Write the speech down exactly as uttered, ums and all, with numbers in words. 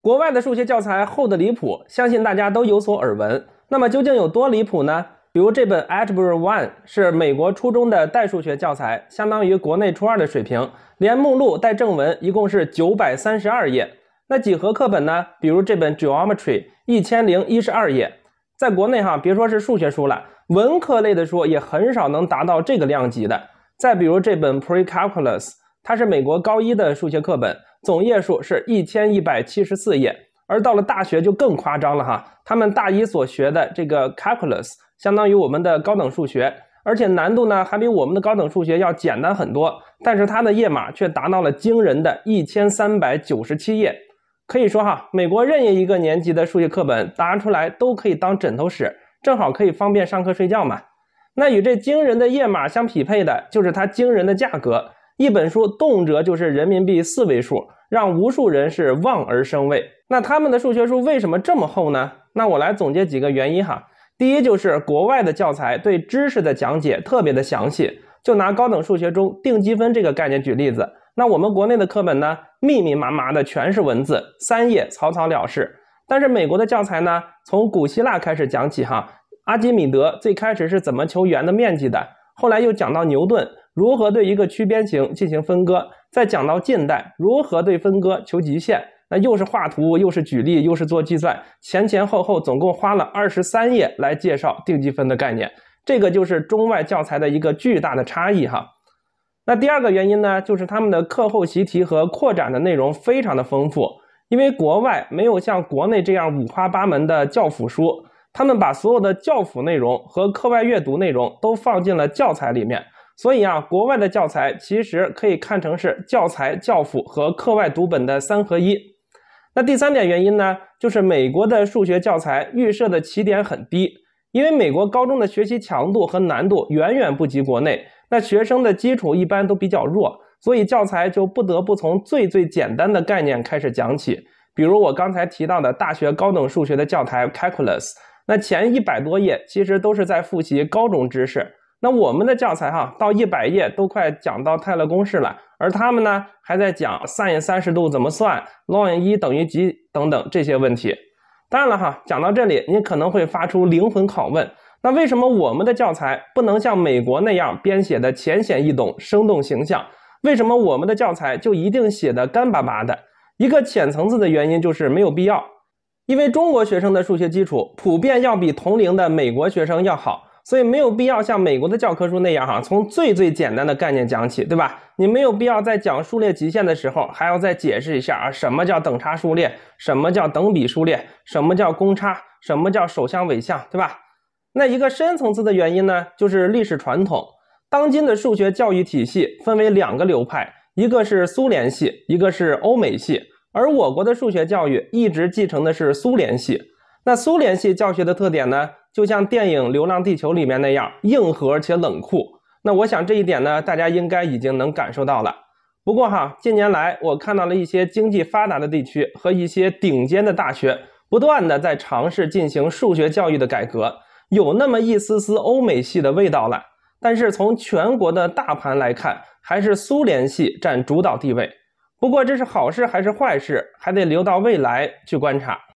国外的数学教材厚得离谱，相信大家都有所耳闻。那么究竟有多离谱呢？比如这本 Algebra One 是美国初中的代数学教材，相当于国内初二的水平，连目录带正文一共是九百三十二页。那几何课本呢？比如这本 Geometry 一千零一十二页。在国内哈，别说是数学书了，文科类的书也很少能达到这个量级的。再比如这本 Pre-Calculus， 它是美国高一的数学课本，总页数是一千一百七十四页。而到了大学就更夸张了哈，他们大一所学的这个 Calculus 相当于我们的高等数学，而且难度呢还比我们的高等数学要简单很多，但是它的页码却达到了惊人的一千三百九十七页。可以说哈，美国任意一个年级的数学课本答出来都可以当枕头使，正好可以方便上课睡觉嘛。那与这惊人的页码相匹配的就是它惊人的价格，一本书动辄就是人民币四位数，让无数人是望而生畏。那他们的数学书为什么这么厚呢？那我来总结几个原因哈。第一就是国外的教材对知识的讲解特别的详细，就拿高等数学中定积分这个概念举例子，那我们国内的课本呢，密密麻麻的全是文字，三页草草了事。但是美国的教材呢，从古希腊开始讲起哈，阿基米德最开始是怎么求圆的面积的，后来又讲到牛顿如何对一个曲边形进行分割，再讲到近代如何对分割求极限，那又是画图又是举例又是做计算，前前后后总共花了二十三页来介绍定积分的概念，这个就是中外教材的一个巨大的差异哈。那第二个原因呢，就是他们的课后习题和扩展的内容非常的丰富，因为国外没有像国内这样五花八门的教辅书，他们把所有的教辅内容和课外阅读内容都放进了教材里面，所以啊，国外的教材其实可以看成是教材、教辅和课外读本的三合一。那第三点原因呢，就是美国的数学教材预设的起点很低，因为美国高中的学习强度和难度远远不及国内，那学生的基础一般都比较弱，所以教材就不得不从最最简单的概念开始讲起。比如我刚才提到的大学高等数学的教材 Calculus， 那前一百多页其实都是在复习高中知识。那我们的教材哈，到一百页都快讲到泰勒公式了，而他们呢还在讲 sin 三十度怎么算 ln 一等于几等等这些问题。当然了哈，讲到这里你可能会发出灵魂拷问，那为什么我们的教材不能像美国那样编写的浅显易懂生动形象？为什么我们的教材就一定写的干巴巴的？一个浅层次的原因就是没有必要，因为中国学生的数学基础普遍要比同龄的美国学生要好，所以没有必要像美国的教科书那样哈，从最最简单的概念讲起，对吧？你没有必要在讲数列极限的时候还要再解释一下啊，什么叫等差数列，什么叫等比数列，什么叫公差，什么叫首项尾项，对吧？那一个深层次的原因呢，就是历史传统。当今的数学教育体系分为两个流派，一个是苏联系，一个是欧美系，而我国的数学教育一直继承的是苏联系。那苏联系教学的特点呢，就像电影《流浪地球》里面那样硬核且冷酷。那我想这一点呢，大家应该已经能感受到了。不过哈，近年来我看到了一些经济发达的地区和一些顶尖的大学不断的在尝试进行数学教育的改革，有那么一丝丝欧美系的味道了。但是从全国的大盘来看，还是苏联系占主导地位。不过这是好事还是坏事，还得留到未来去观察。